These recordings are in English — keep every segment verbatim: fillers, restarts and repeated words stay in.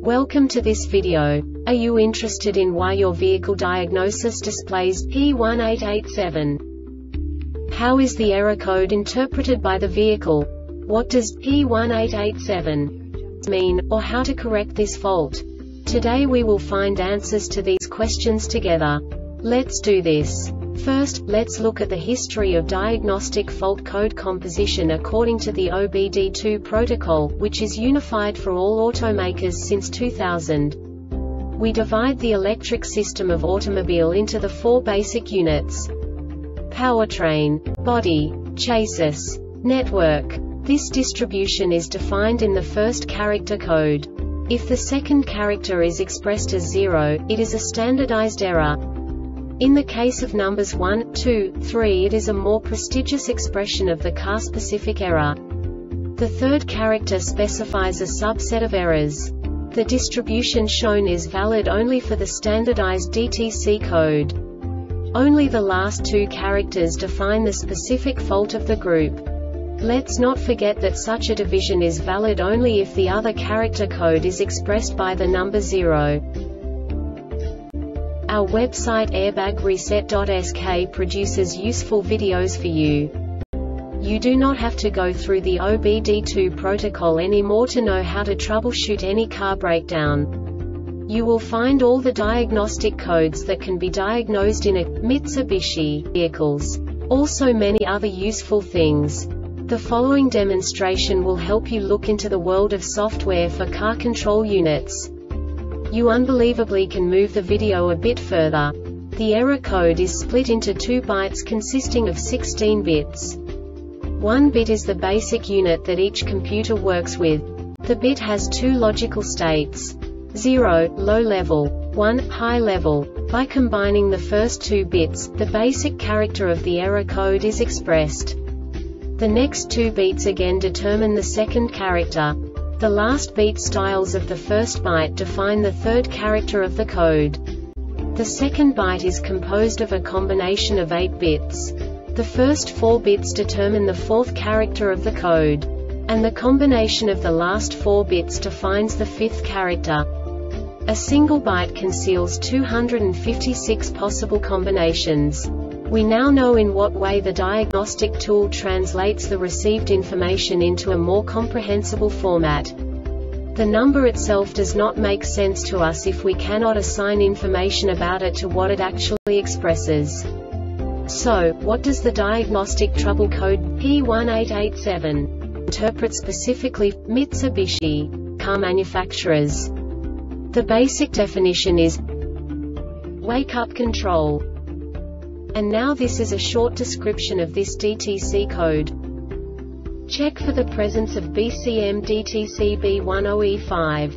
Welcome to this video. Are you interested in why your vehicle diagnosis displays P one eight eight seven? How is the error code interpreted by the vehicle? What does P one eight eight seven mean, or how to correct this fault? Today we will find answers to these questions together. Let's do this. First, let's look at the history of diagnostic fault code composition according to the O B D two protocol, which is unified for all automakers since two thousand. We divide the electric system of automobile into the four basic units: powertrain, body, chassis, network. This distribution is defined in the first character code. If the second character is expressed as zero, it is a standardized error. In the case of numbers one, two, three, it is a more prestigious expression of the car-specific error. The third character specifies a subset of errors. The distribution shown is valid only for the standardized D T C code. Only the last two characters define the specific fault of the group. Let's not forget that such a division is valid only if the other character code is expressed by the number zero. Our website airbag reset dot S K produces useful videos for you. You do not have to go through the O B D two protocol anymore to know how to troubleshoot any car breakdown. You will find all the diagnostic codes that can be diagnosed in a Mitsubishi vehicles. Also many other useful things. The following demonstration will help you look into the world of software for car control units. You unbelievably can move the video a bit further. The error code is split into two bytes consisting of sixteen bits. One bit is the basic unit that each computer works with. The bit has two logical states: zero, low level, one, high level. By combining the first two bits, the basic character of the error code is expressed. The next two bits again determine the second character. The last beat styles of the first byte define the third character of the code. The second byte is composed of a combination of eight bits. The first four bits determine the fourth character of the code. And the combination of the last four bits defines the fifth character. A single byte conceals two hundred fifty-six possible combinations. We now know in what way the diagnostic tool translates the received information into a more comprehensible format. The number itself does not make sense to us if we cannot assign information about it to what it actually expresses. So, what does the diagnostic trouble code P one eight eight seven interpret specifically for Mitsubishi car manufacturers? The basic definition is wake-up control. And now this is a short description of this D T C code. Check for the presence of B C M D T C B ten E five.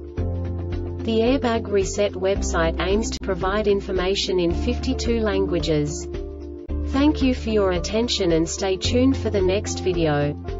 The Airbag Reset website aims to provide information in fifty-two languages. Thank you for your attention and stay tuned for the next video.